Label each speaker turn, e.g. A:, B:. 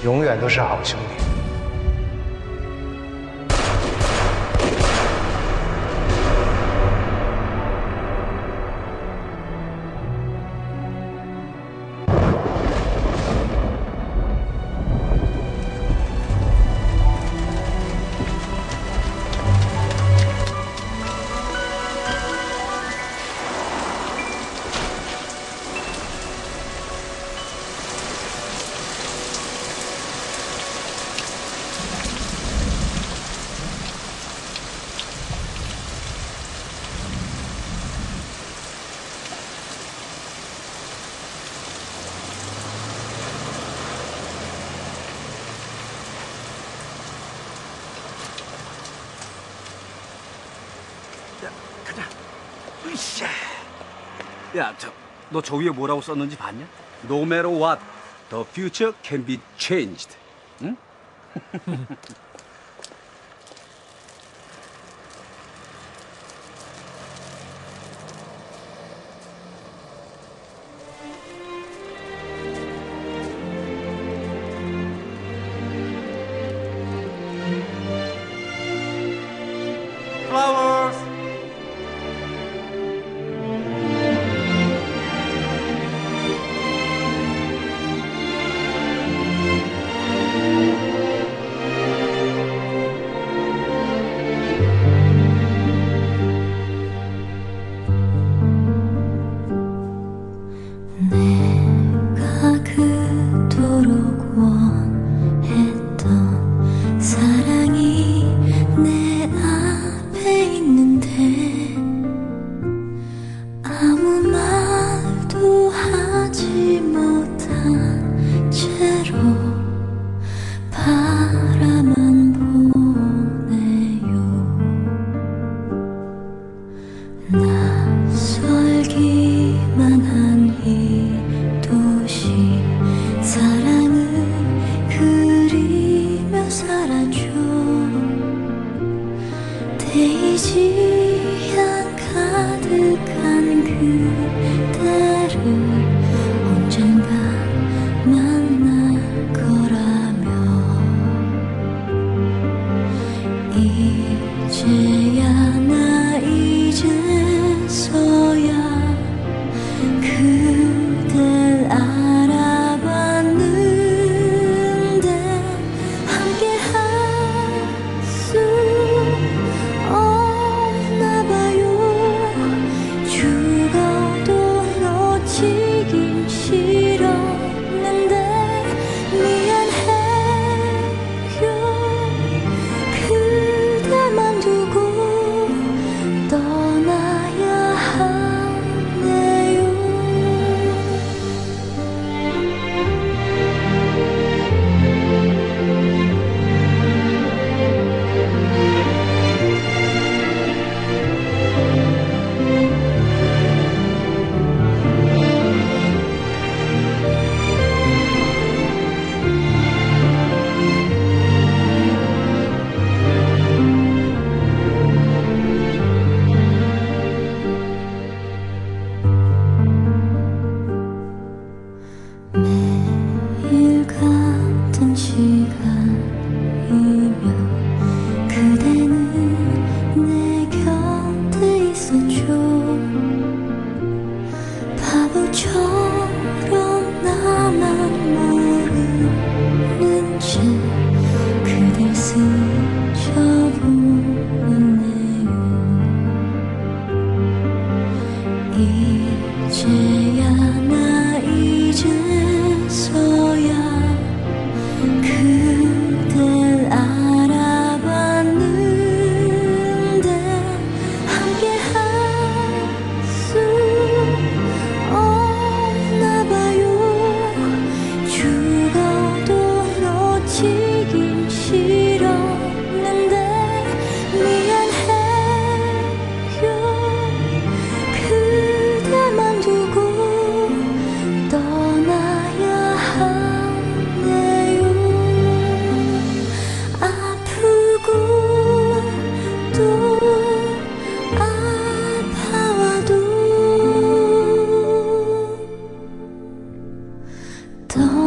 A: 永远都是好兄弟。
B: 야, 너 저 위에 뭐라고 썼는지 봤냐? No matter what, the future can be changed. 응?
C: Flowers.
D: 내가 그토록 원했던 사랑이 내 앞에 있는데 아무 말도 하지 못한 채로 바라만 보네요. 낯설기만 한 이 도시 사랑을 그리며 살아줘. 데이지향 가득한 그대를 언젠가 만날 거라며 이제야 나 이제서야 그댈 알아봤는데 함께할 수 없나 봐요. 죽어도 놓치긴 싫었는데 미안해요. 그대만 두고 떠나야 하네요. 매일 같은 시간이면 그대는 내 곁에 있었죠. 바보처럼 나만 모르는 채 그댈 스쳐보네요. 이제야 나 이제서야 그댈 알아봤는데 함께할 수 없나 봐요. 죽어도 놓치긴 싫었는데 미안해요. 그대만 두고 떠나야 하네요. 아프고 또 아파와도